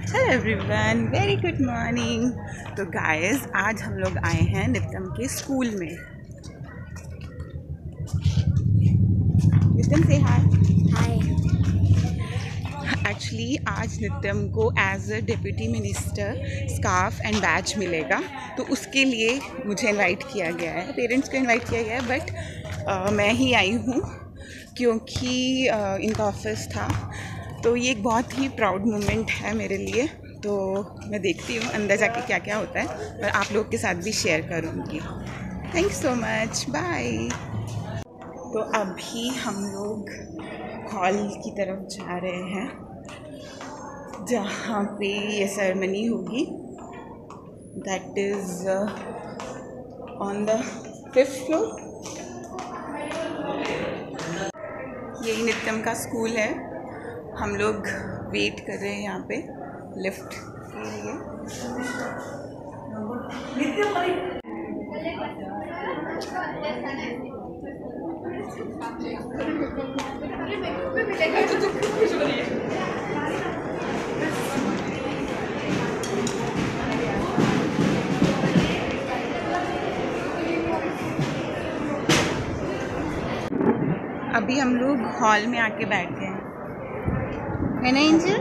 Hello everyone, very good morning. तो guys, आज हम लोग आए हैं नित्यम के स्कूल में। नित्यम से हाय। हाय। एक्चुअली आज नित्यम को as a deputy minister scarf and badge मिलेगा, तो उसके लिए मुझे इनवाइट किया गया है। पेरेंट्स को इनवाइट किया गया है, बट मैं ही आई हूँ क्योंकि इनका ऑफिस था। तो ये एक बहुत ही प्राउड मोमेंट है मेरे लिए। तो मैं देखती हूँ अंदर जाके क्या क्या होता है, और आप लोगों के साथ भी शेयर करूँगी। Thank so much, bye. तो अभी हम लोग हॉल की तरफ जा रहे हैं जहाँ पे ये सेरेमनी होगी। That is on the 5th floor. यही नित्यम का स्कूल है। हम लोग वेट कर रहे हैं यहाँ पे लिफ्ट के लिए। अभी हम लोग हॉल में आके बैठे हैं, है ना Angel?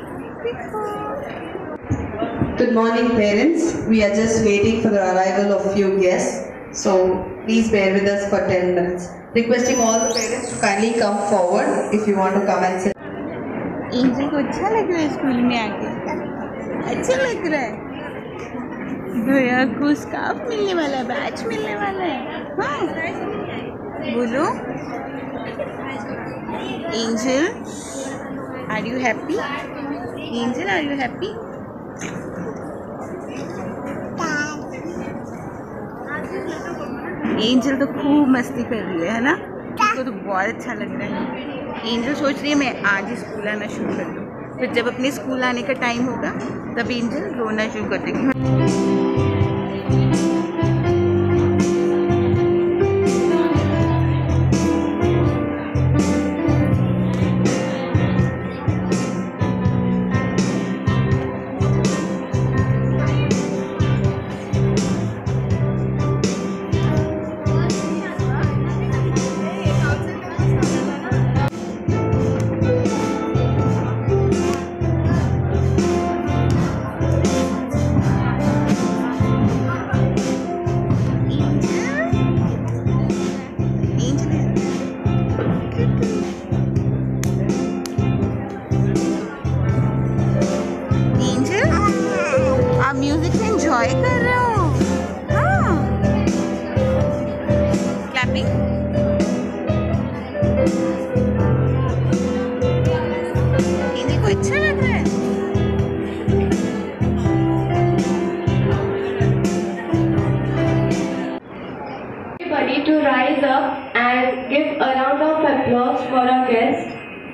Good morning, parents. We are just waiting for the arrival of few guests, so please bear with us for 10 minutes. Requesting all the parents to kindly come forward if you want to come and sit. Angel को अच्छा लग रहा है school में आके? अच्छा लग रहा है। भैया को स्कार्फ मिलने वाला है, बैच मिलने वाला है। हाँ, बोलो Angel, are you happy? Angel, are you happy? Angel तो खूब मस्ती कर रही है ना? उसको तो बहुत अच्छा लग रहा है। एंजल सोच रही है मैं आज ही स्कूल आना शुरू कर दूँ, फिर जब अपने स्कूल आने का टाइम होगा तब एंजल रोना शुरू कर देगी। म्यूजिक से एंजॉय कर रहे हो? हाँ, क्लैपिंग। इन्हें को अच्छा लग रहा है। Everybody to rise up and give a round of applause for our guest.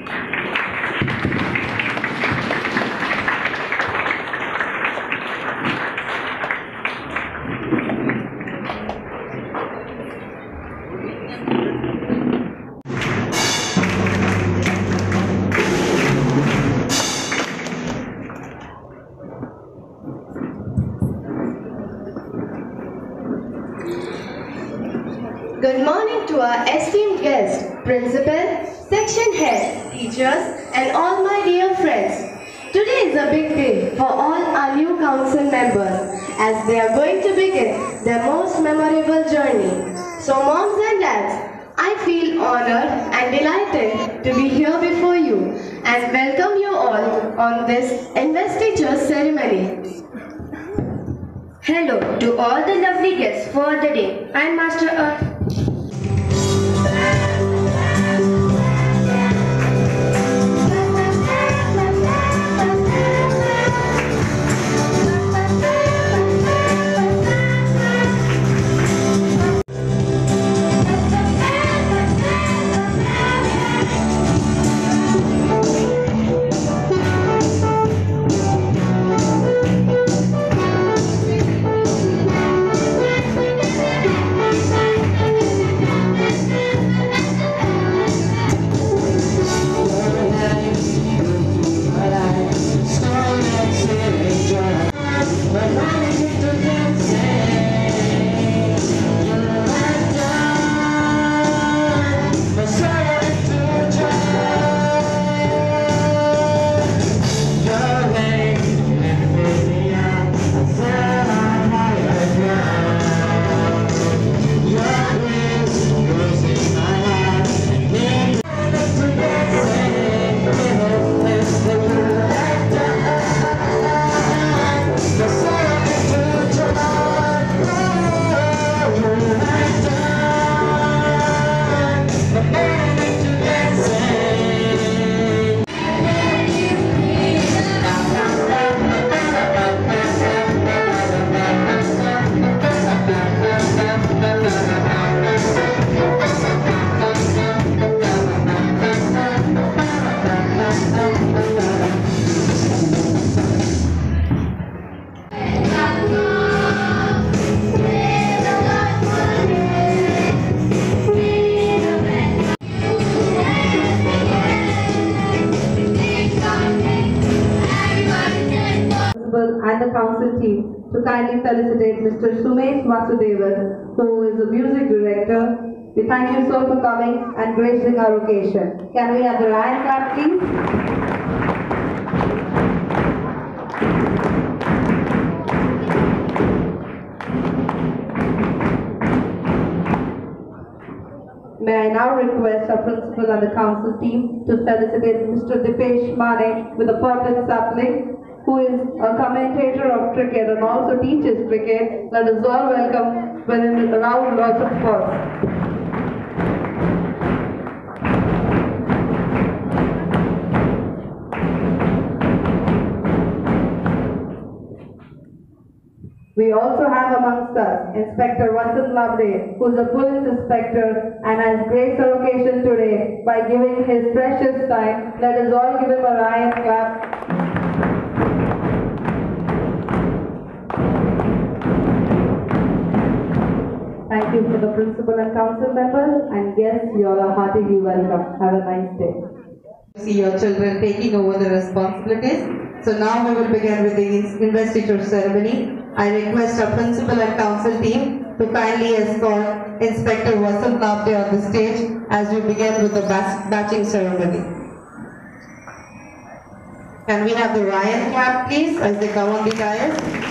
Good morning to our esteemed guests, principal, section head, teachers and all my dear friends. Today is a big day for all our new council members as they are going to begin their most memorable journey. So moms and dads, I feel honored and delighted to be here before you and welcome you all on this investiture ceremony. Hello to all the lovely guests for the day. I am Master and the council team to kindly felicitate Mr. Sumesh Vasudevan, who is the music director. We thank you so for coming and gracing our occasion. Can we have the Ryan clap, please? May I now request our principal and the council team to felicitate Mr. Dipesh Mane with a perfect sapling, who is a commentator of cricket and also teaches cricket. Let us all welcome within a round of applause. We also have amongst us Inspector Vasant Labde, who is a police inspector and has graced our occasion today by giving his precious time. Let us all give him a Ryan clap. Thank you for the principal and council members, and guests, you all are heartily welcome. Have a nice day. See your children taking over the responsibilities. So now we will begin with the investiture ceremony. I request our principal and council team to kindly escort Inspector Vasant Labde on the stage as we begin with the batching ceremony. Can we have the Ryan clap, please, as they come on the dais?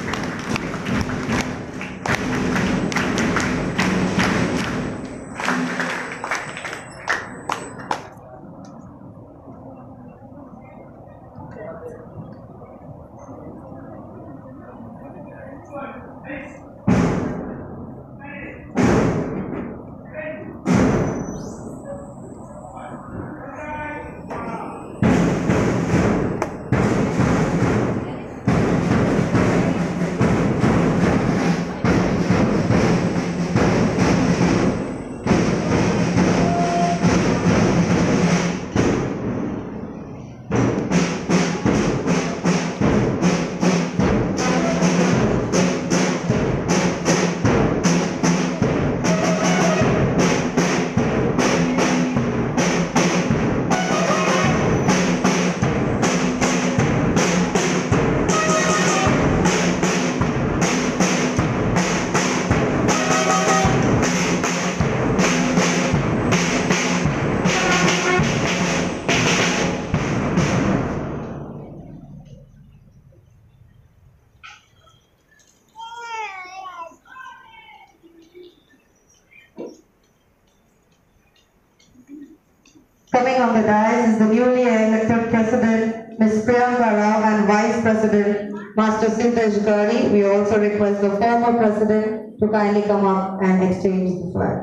Coming on the dais is the newly elected President, Ms. Priyanka Rao, and Vice President, Master Sintesh Gari. We also request the former President to kindly come up and exchange the flag.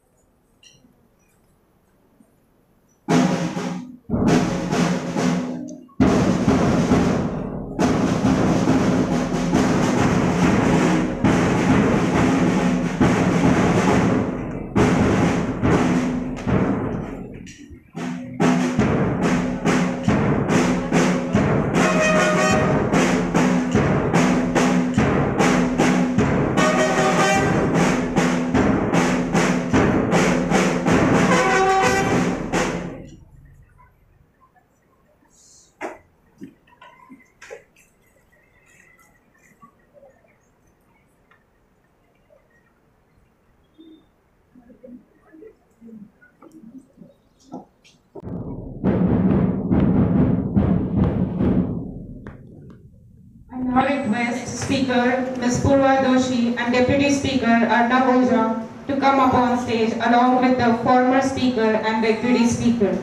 I request Speaker Ms. Purva Doshi and Deputy Speaker Arnab Ojha to come up on stage along with the former Speaker and Deputy Speaker.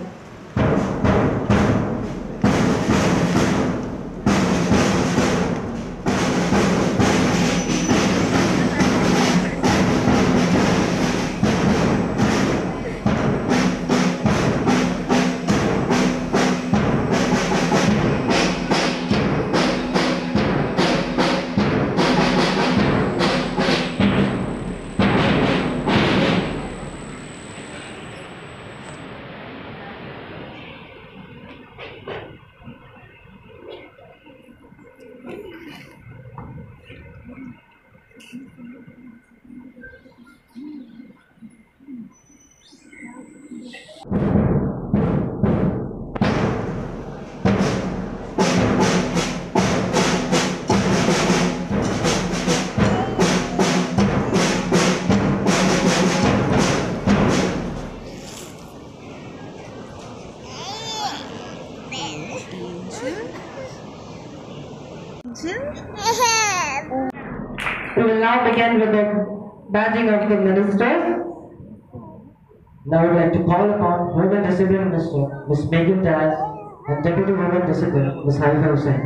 We will now begin with the badging of the ministers. Now I would like to call upon Women Discipline Minister Ms. Megan Daz and Deputy Women Discipline Ms. Haifa Hussain.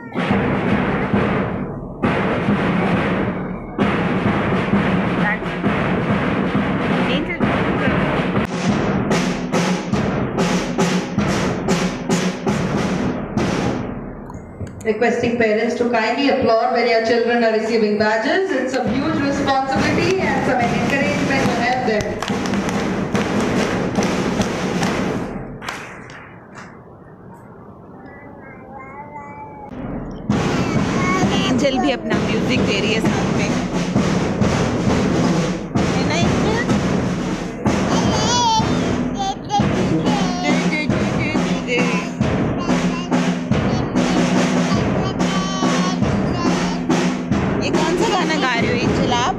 Requesting parents to kindly applaud when your children are receiving badges. It's a huge responsibility and some encouragement to help them. Angel भी अपना music दे रही है साथ में, है ना angel? ये कौन सा गाना गा रहे हो एंजल आप?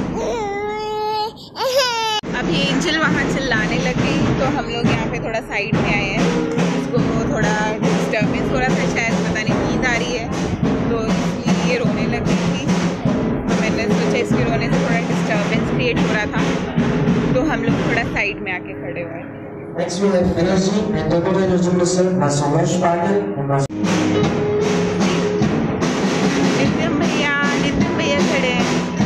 अभी एंजल वहाँ चिल्लाने लगी तो हम लोग यहाँ पे थोड़ा साइड में आए हैं। उसको थोड़ा डिस्टर्बेंस हो रहा था, शायद पता नहीं नींद आ रही है तो इसलिए ये रोने लग गई थी। तो मैंने सोचा इसके रोने से थोड़ा डिस्टर्बेंस क्रिएट हो रहा था तो हम लोग थोड़ा साइड में आके खड़े हुए। Next we have Energy and Deputy Energy Minister Ms. Somesh Patil and Ms. Nitin भैया खड़े हैं।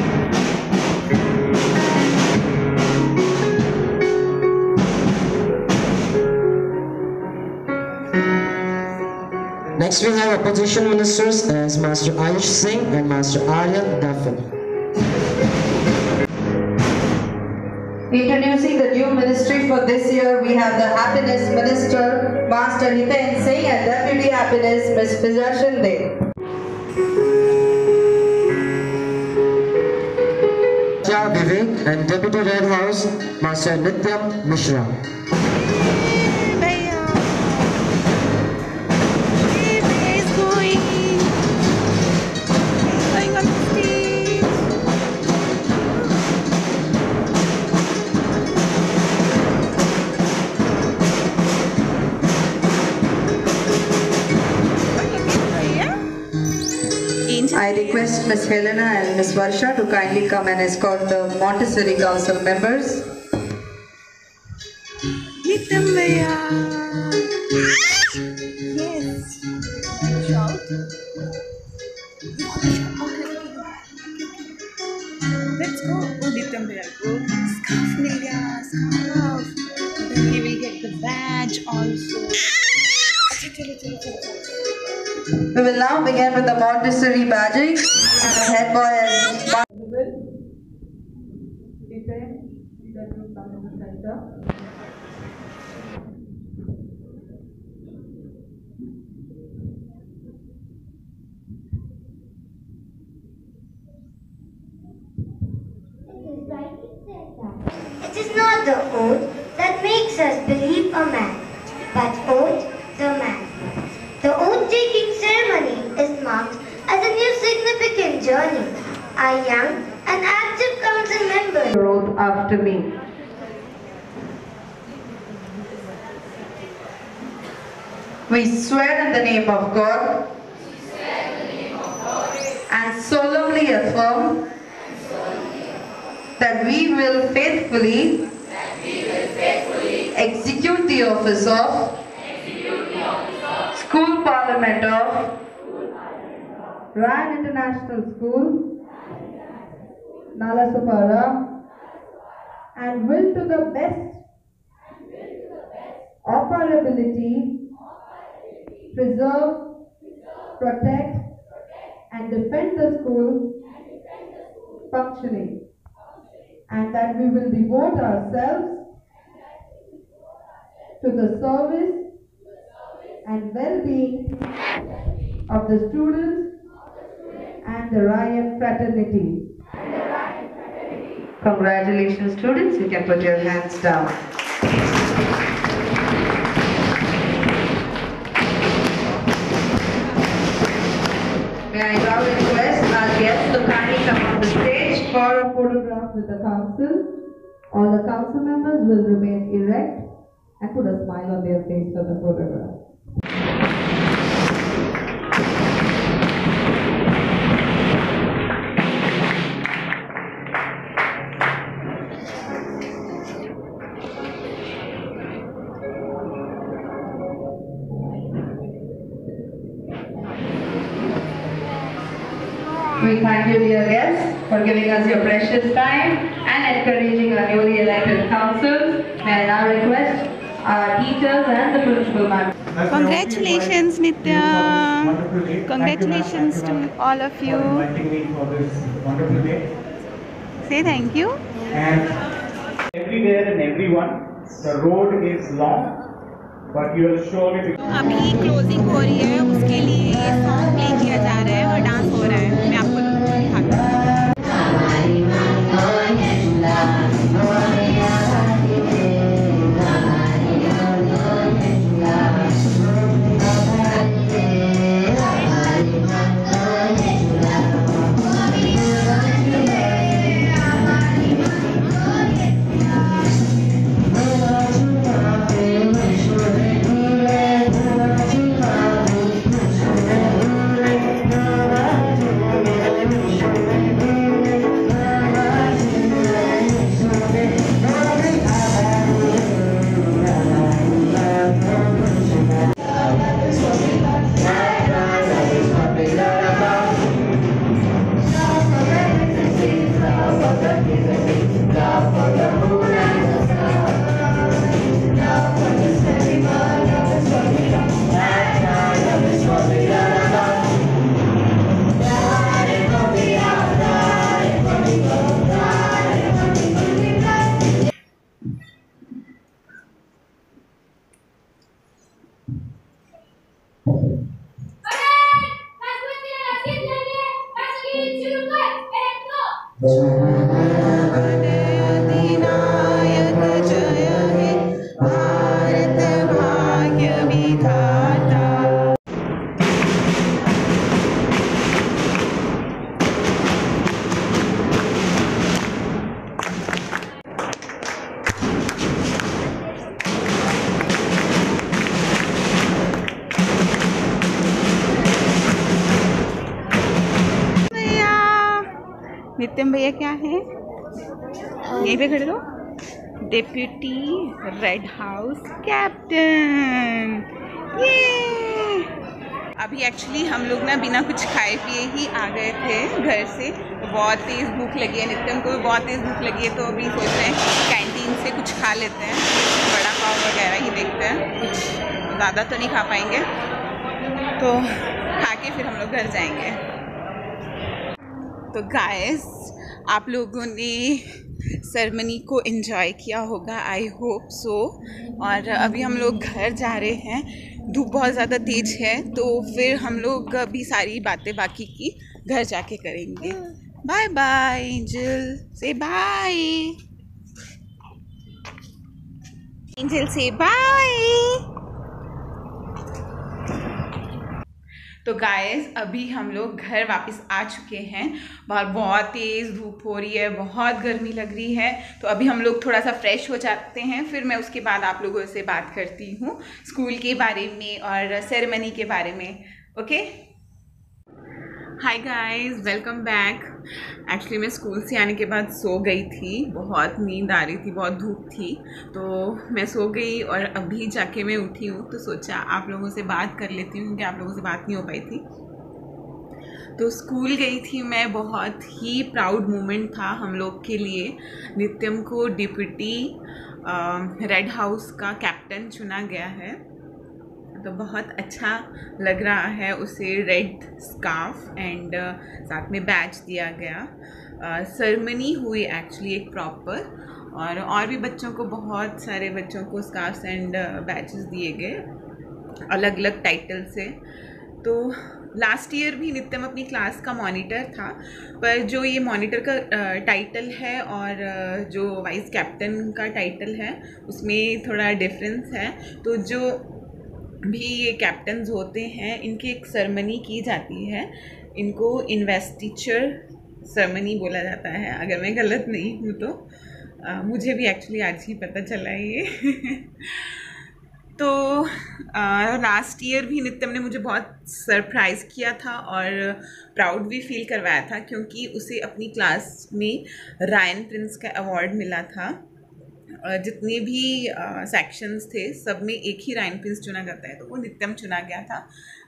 Next we have Opposition Ministers as Master Ayush Singh and Master Aryan Daffin. Introducing the new ministry for this year, we have the Happiness Minister, Master Nityam Singh, and Deputy Happiness, Ms. Fiza Shinde. Vivek and Deputy Red House, Master Nityam Mishra. I request Ms. Helena and Ms. Varsha to kindly come and escort the Montessori Council members. Nityam bhaiya. Yes. Shout. Let's go. Oh, Nityam bhaiya, go. Scarf mil gaya, scarf. Then he will get the badge also. We will now begin with the Montessori badging. The head boy is It is not the oath that makes us believe a man, but oath the man. The oath-taking ceremony is marked as a new significant journey. Our young and active council members oath after me. We swear in the name of God and solemnly affirm that we will faithfully execute the office of School Parliament of Ryan International School, Nalasopara, and will to the best of our ability preserve, protect, and defend the school functioning, and that we will devote ourselves to the service and well-being of the students and the Ryan fraternity. Congratulations, students. You can put your hands down. May I now request our guests to kindly come on the stage for a photograph with the council. All the council members will remain erect and put a smile on their face for the photograph. We thank you, dear guests, for giving us your precious time and encouraging our newly elected councils. May I now request our teachers and the principal ma'am. Congratulations, Nityam. Congratulations to all of you. Inviting me for this wonderful day. Say thank you. And everywhere and everyone, the road is long, but you will surely be. अभी closing हो रही है, उसके लिए ये song play किया जा रहा है और डांस हो रहा है. मैं आपको दिखाती हूँ. नित्यम भैया क्या है, यहीं पे खड़े रहो. Deputy red house captain. ये अभी एक्चुअली हम लोग ना बिना कुछ खाए पिए ही आ गए थे घर से. बहुत तेज़ भूख लगी है, नित्यम को भी बहुत तेज़ भूख लगी है, तो अभी सोच रहे हैं कैंटीन से कुछ खा लेते हैं. बड़ा पाव वगैरह ही देखते हैं, कुछ ज़्यादा तो नहीं खा पाएंगे, तो खा के फिर हम लोग घर जाएंगे. तो गाइस, आप लोगों ने सेरेमनी को एंजॉय किया होगा, आई होप सो. और अभी हम लोग घर जा रहे हैं. धूप बहुत ज़्यादा तेज़ है, तो फिर हम लोग अभी सारी बातें बाकी की घर जाके करेंगे. बाय बाय एंजल, से बाय. एंजल से बाय. तो गाइस, अभी हम लोग घर वापस आ चुके हैं. बाहर बहुत तेज़ धूप हो रही है, बहुत गर्मी लग रही है, तो अभी हम लोग थोड़ा सा फ्रेश हो जाते हैं. फिर मैं उसके बाद आप लोगों से बात करती हूँ स्कूल के बारे में और सेरेमनी के बारे में. Okay, hi guys, welcome back. Actually मैं स्कूल से आने के बाद सो गई थी, बहुत नींद आ रही थी, बहुत धूप थी, तो मैं सो गई और अभी जाके मैं उठी हूँ, तो सोचा आप लोगों से बात कर लेती हूँ क्योंकि आप लोगों से बात नहीं हो पाई थी. तो स्कूल गई थी मैं, बहुत ही प्राउड मोमेंट था हम लोग के लिए. नित्यम को डिप्टी रेड हाउस का कैप्टन चुना गया है, तो बहुत अच्छा लग रहा है. उसे रेड स्कार्फ एंड साथ में बैच दिया गया. सेरेमनी हुई एक्चुअली एक प्रॉपर, और भी बच्चों को, बहुत सारे बच्चों को स्कार्फ्स एंड बैचेस दिए गए अलग अलग टाइटल से. तो लास्ट ईयर भी नित्यम अपनी क्लास का मॉनिटर था, पर जो ये मॉनिटर का टाइटल है और जो वाइस कैप्टन का टाइटल है उसमें थोड़ा डिफरेंस है. तो जो भी ये कैप्टन्स होते हैं, इनकी एक सेरेमनी की जाती है. इनको इन्वेस्टिचर सेरेमनी बोला जाता है, अगर मैं गलत नहीं हूँ तो. मुझे भी एक्चुअली आज ही पता चला ये. तो लास्ट ईयर भी नित्यम ने मुझे बहुत सरप्राइज़ किया था और प्राउड भी फील करवाया था, क्योंकि उसे अपनी क्लास में रायन प्रिंस का अवार्ड मिला था. जितने भी सेक्शंस थे सब में एक ही रायन प्रिंस चुना जाता है, तो वो नित्यम चुना गया था.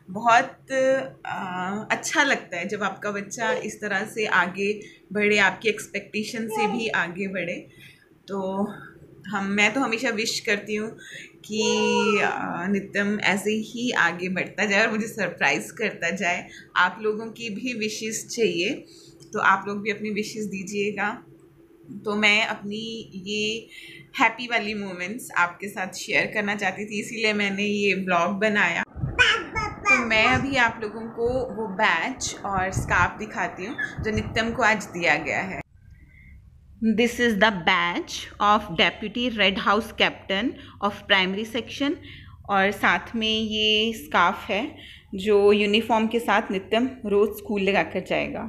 बहुत अच्छा लगता है जब आपका बच्चा इस तरह से आगे बढ़े, आपकी एक्सपेक्टेशन से भी आगे बढ़े। तो मैं तो हमेशा विश करती हूँ कि नित्यम ऐसे ही आगे बढ़ता जाए और मुझे सरप्राइज़ करता जाए। आप लोगों की भी विशेस चाहिए, तो आप लोग भी अपनी विशेस दीजिएगा। तो मैं अपनी ये हैप्पी वाली मोमेंट्स आपके साथ शेयर करना चाहती थी, इसीलिए मैंने ये व्लॉग बनाया। तो मैं अभी आप लोगों को वो बैच और स्कार्फ दिखाती हूँ जो नित्यम को आज दिया गया है। This is the batch of deputy red house captain of primary section, और साथ में ये स्कार्फ है जो यूनिफॉर्म के साथ नित्यम रोज़ स्कूल लगा कर जाएगा।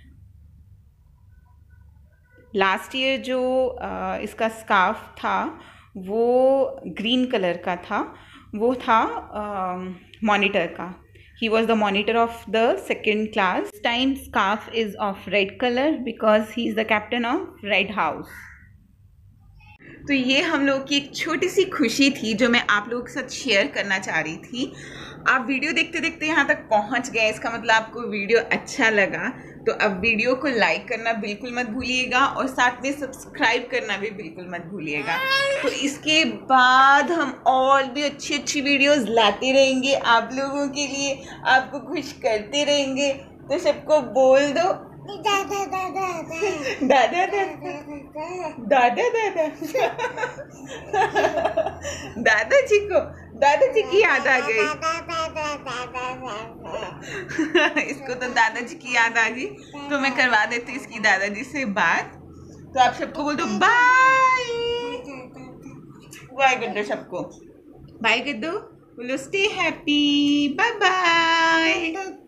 लास्ट ईयर जो इसका स्कार्फ था वो ग्रीन कलर का था, वो था मॉनिटर का। He was the monitor of the second class. This time scarf is of red color because he is the captain of Red House. तो ये हम लोग की एक छोटी सी खुशी थी जो मैं आप लोगों के साथ शेयर करना चाह रही थी। आप वीडियो देखते देखते यहाँ तक पहुँच गए, इसका मतलब आपको वीडियो अच्छा लगा। तो अब वीडियो को लाइक करना बिल्कुल मत भूलिएगा और साथ में सब्सक्राइब करना भी बिल्कुल मत भूलिएगा। तो इसके बाद हम और भी अच्छी अच्छी वीडियोस लाते रहेंगे आप लोगों के लिए, आपको खुश करते रहेंगे। तो सबको बोल दो दादा दादा दादा दादा दादा दादाजी की याद आ गई। इसको तो दादाजी की याद आ गई, तो मैं करवा देती हूँ इसकी दादाजी से बात। तो आप सबको बोल दो बाय बाय कर दो, सबको बाय कर दो, बोलो स्टे हैप्पी, बाय बाय।